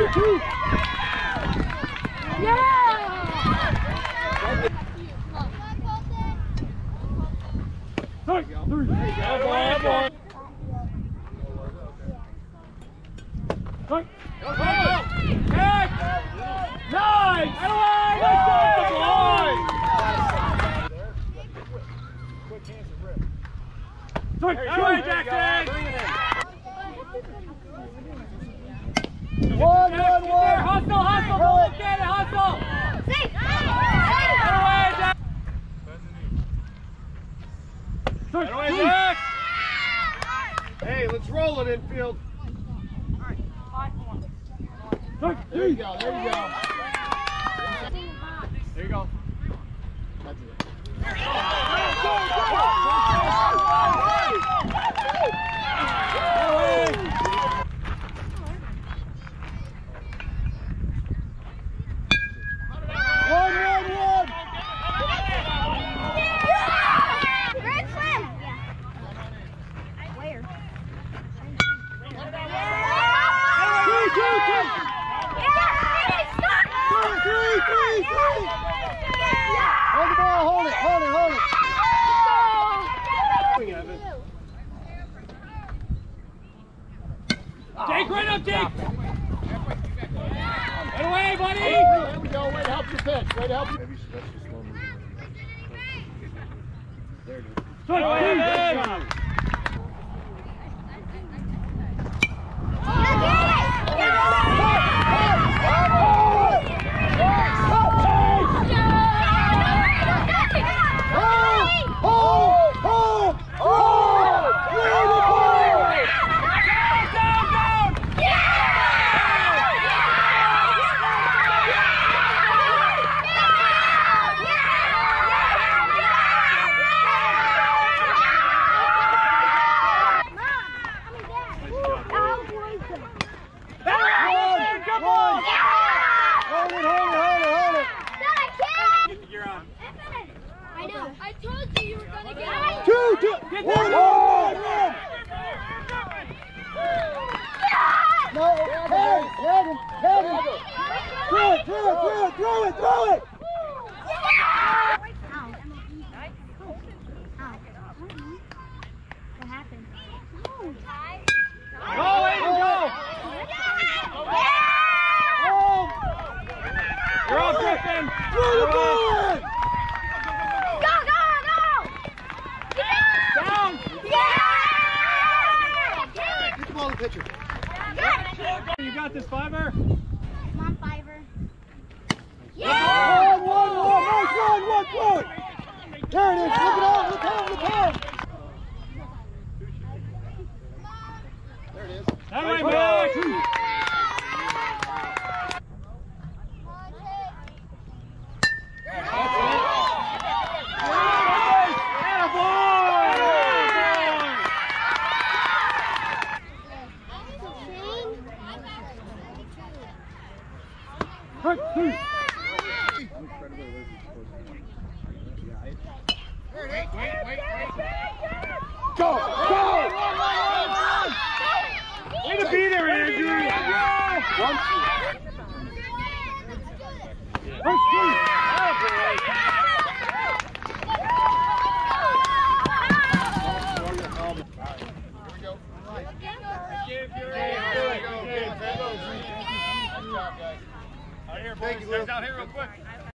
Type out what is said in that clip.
Hey, let's roll it infield. There you go, there you go. There you go. That's it. Hold the ball, hold it, hold it, hold it. Jake, right up, Jake! Get away, buddy! There we go, way to help your pitch, way to help you. Maybe that's just slow moving. There it is. Good job! I told you you were gonna get it. Two, one. No, Kevin. Throw it. What happened? Go, Aiden, go! You're off, Griffin! Throw the ball in! Down! Get the ball in the pitcher. You got this, Fiver? Come on, Fiver. One. Nice one. Throw it. There it is. Look out. There it is. That way, Max! Go! Way to be there, Andrew! Thank you, Lou. Out here real quick.